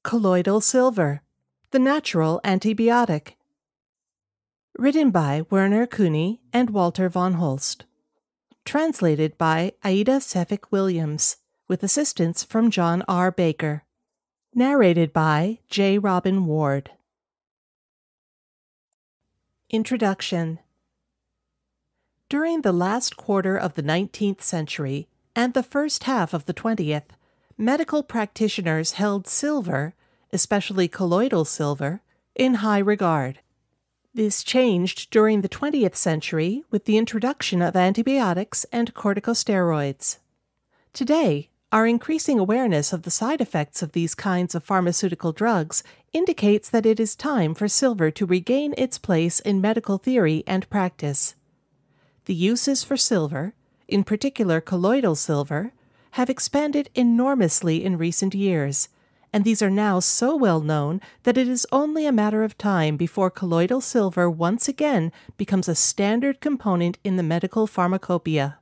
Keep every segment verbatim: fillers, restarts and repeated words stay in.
Colloidal silver, the natural antibiotic. Written by Werner Kühni and Walter von Holst. Translated by Aida Sefik Williams, with assistance from John R. Baker. Narrated by J. Robin Ward. Introduction. During the last quarter of the nineteenth century and the first half of the twentieth, medical practitioners held silver, especially colloidal silver, in high regard. This changed during the twentieth century with the introduction of antibiotics and corticosteroids. Today, our increasing awareness of the side effects of these kinds of pharmaceutical drugs indicates that it is time for silver to regain its place in medical theory and practice. The uses for silver, in particular colloidal silver, have expanded enormously in recent years, and these are now so well known that it is only a matter of time before colloidal silver once again becomes a standard component in the medical pharmacopoeia.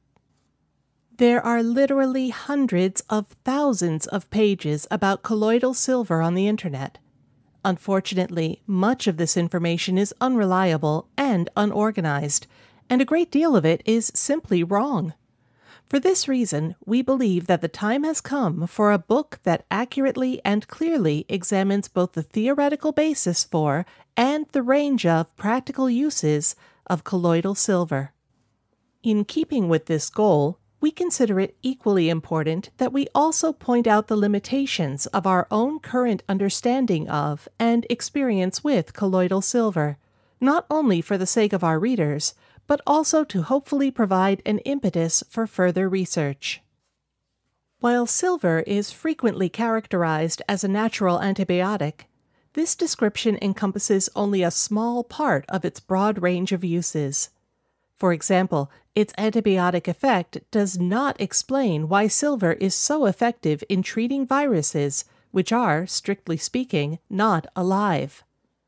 There are literally hundreds of thousands of pages about colloidal silver on the internet. Unfortunately, much of this information is unreliable and unorganized, and a great deal of it is simply wrong. For this reason, we believe that the time has come for a book that accurately and clearly examines both the theoretical basis for and the range of practical uses of colloidal silver. In keeping with this goal, we consider it equally important that we also point out the limitations of our own current understanding of and experience with colloidal silver, not only for the sake of our readers, but also to hopefully provide an impetus for further research. While silver is frequently characterized as a natural antibiotic, this description encompasses only a small part of its broad range of uses. For example, its antibiotic effect does not explain why silver is so effective in treating viruses, which are, strictly speaking, not alive.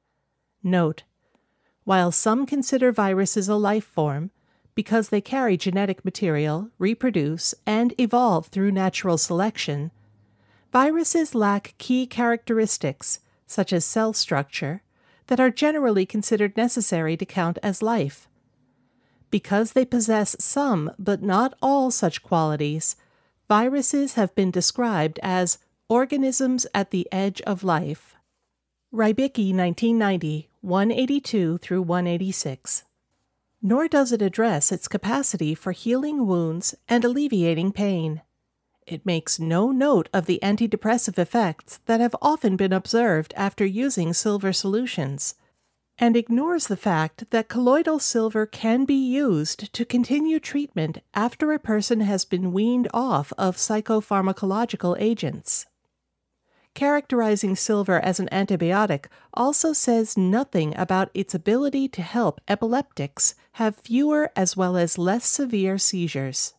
Note: while some consider viruses a life form, because they carry genetic material, reproduce, and evolve through natural selection, viruses lack key characteristics, such as cell structure, that are generally considered necessary to count as life. Because they possess some but not all such qualities, viruses have been described as organisms at the edge of life. Rybicki, nineteen ninety, one eighty-two through one eighty-six. Nor does it address its capacity for healing wounds and alleviating pain. It makes no note of the antidepressive effects that have often been observed after using silver solutions, and ignores the fact that colloidal silver can be used to continue treatment after a person has been weaned off of psychopharmacological agents. Characterizing silver as an antibiotic also says nothing about its ability to help epileptics have fewer as well as less severe seizures.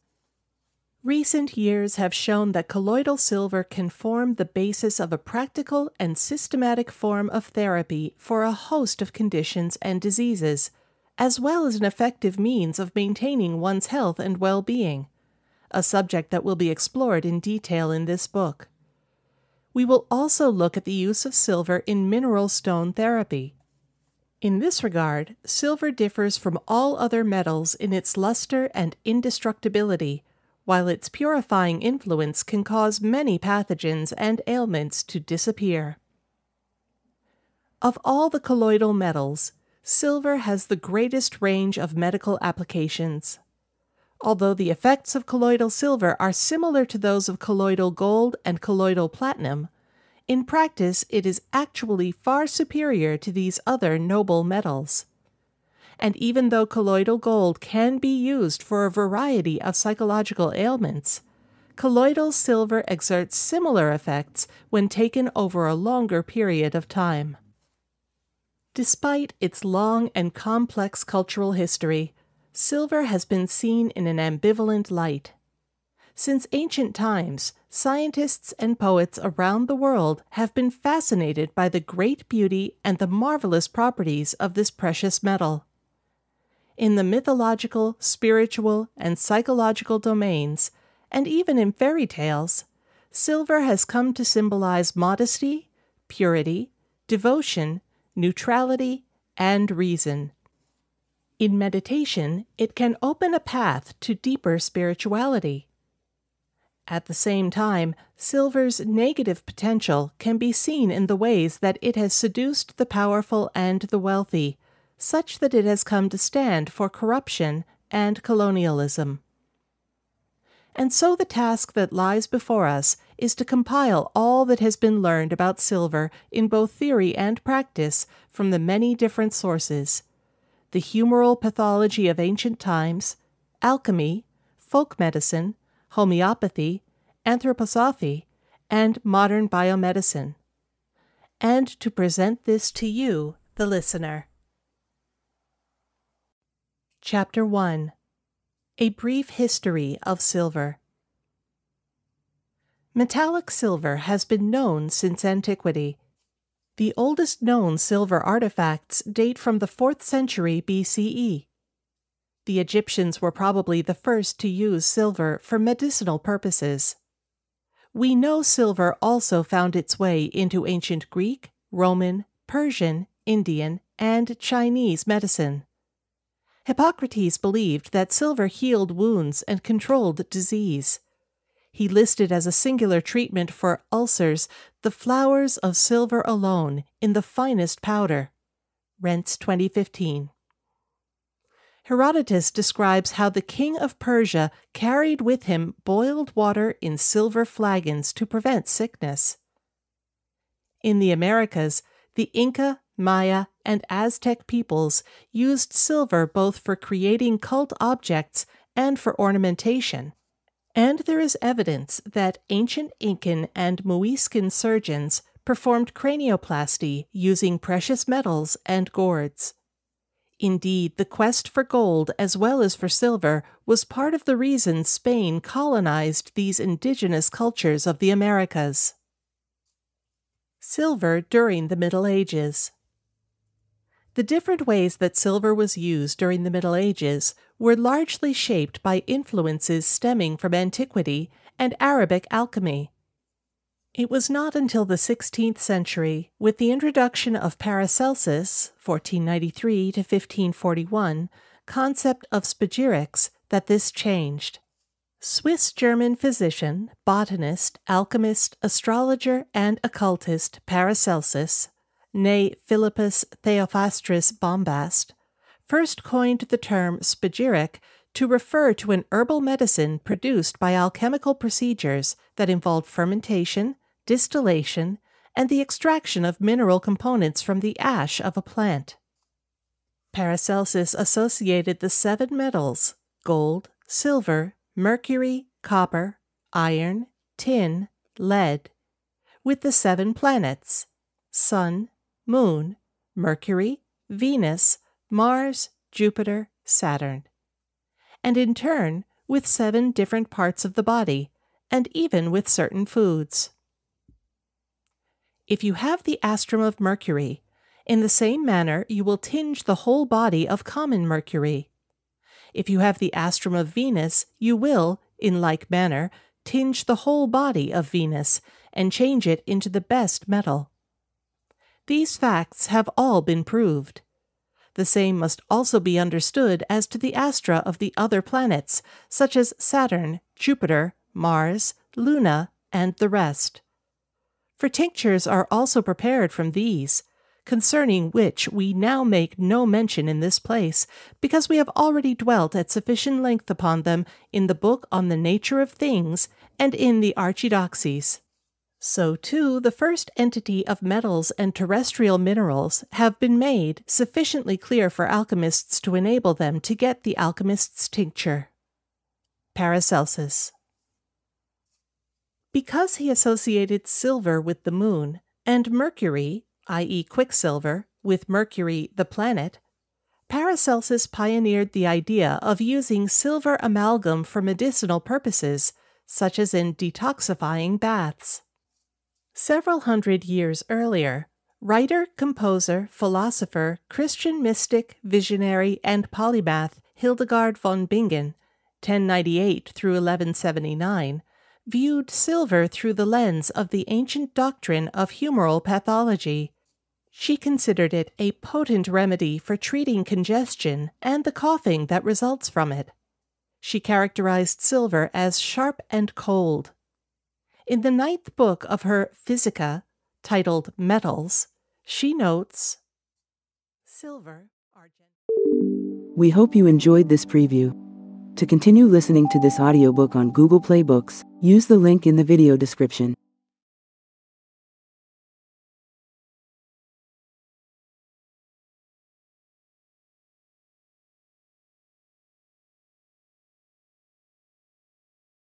Recent years have shown that colloidal silver can form the basis of a practical and systematic form of therapy for a host of conditions and diseases, as well as an effective means of maintaining one's health and well-being, a subject that will be explored in detail in this book. We will also look at the use of silver in mineral stone therapy. In this regard, silver differs from all other metals in its luster and indestructibility, while its purifying influence can cause many pathogens and ailments to disappear. Of all the colloidal metals, silver has the greatest range of medical applications. Although the effects of colloidal silver are similar to those of colloidal gold and colloidal platinum, in practice it is actually far superior to these other noble metals. And even though colloidal gold can be used for a variety of psychological ailments, colloidal silver exerts similar effects when taken over a longer period of time. Despite its long and complex cultural history, silver has been seen in an ambivalent light. Since ancient times, scientists and poets around the world have been fascinated by the great beauty and the marvelous properties of this precious metal. In the mythological, spiritual, and psychological domains, and even in fairy tales, silver has come to symbolize modesty, purity, devotion, neutrality, and reason. In meditation, it can open a path to deeper spirituality. At the same time, silver's negative potential can be seen in the ways that it has seduced the powerful and the wealthy, such that it has come to stand for corruption and colonialism. And so the task that lies before us is to compile all that has been learned about silver in both theory and practice from the many different sources: the humoral pathology of ancient times, alchemy, folk medicine, homeopathy, anthroposophy, and modern biomedicine, and to present this to you, the listener. Chapter one. A Brief History of Silver. Metallic silver has been known since antiquity. The oldest known silver artifacts date from the fourth century B C E. The Egyptians were probably the first to use silver for medicinal purposes. We know silver also found its way into ancient Greek, Roman, Persian, Indian, and Chinese medicine. Hippocrates believed that silver healed wounds and controlled disease. He listed as a singular treatment for ulcers the flowers of silver alone in the finest powder. Rents twenty fifteen. Herodotus describes how the king of Persia carried with him boiled water in silver flagons to prevent sickness. In the Americas, the Inca, Maya, and Aztec peoples used silver both for creating cult objects and for ornamentation. And there is evidence that ancient Incan and Muiscan surgeons performed cranioplasty using precious metals and gourds. Indeed, the quest for gold as well as for silver was part of the reason Spain colonized these indigenous cultures of the Americas. Silver during the Middle Ages. The different ways that silver was used during the Middle Ages were largely shaped by influences stemming from antiquity and Arabic alchemy. It was not until the sixteenth century, with the introduction of Paracelsus (fourteen ninety-three to fifteen forty-one) concept of spagyrics, that this changed. Swiss-German physician, botanist, alchemist, astrologer, and occultist Paracelsus, née Philippus Theophrastus Bombast, first coined the term spagyric to refer to an herbal medicine produced by alchemical procedures that involved fermentation, distillation, and the extraction of mineral components from the ash of a plant. Paracelsus associated the seven metals, gold, silver, mercury, copper, iron, tin, lead, with the seven planets, Sun, Moon, Mercury, Venus, Mars, Jupiter, Saturn, and in turn with seven different parts of the body, and even with certain foods. If you have the astrum of Mercury, in the same manner you will tinge the whole body of common mercury. If you have the astrum of Venus, you will, in like manner, tinge the whole body of Venus and change it into the best metal. These facts have all been proved. The same must also be understood as to the astra of the other planets, such as Saturn, Jupiter, Mars, Luna, and the rest. For tinctures are also prepared from these, concerning which we now make no mention in this place, because we have already dwelt at sufficient length upon them in the book on the nature of things and in the Archidoxes. So, too, the first entity of metals and terrestrial minerals have been made sufficiently clear for alchemists to enable them to get the alchemist's tincture. Paracelsus. Because he associated silver with the moon, and mercury, that is quicksilver, with Mercury the planet, Paracelsus pioneered the idea of using silver amalgam for medicinal purposes, such as in detoxifying baths. Several hundred years earlier, writer, composer, philosopher, Christian mystic, visionary, and polymath Hildegard von Bingen, ten ninety-eight through eleven seventy-nine, viewed silver through the lens of the ancient doctrine of humoral pathology. She considered it a potent remedy for treating congestion and the coughing that results from it. She characterized silver as sharp and cold. In the ninth book of her Physica, titled Metals, she notes, silver, argent. We hope you enjoyed this preview. To continue listening to this audiobook on Google Play Books, use the link in the video description.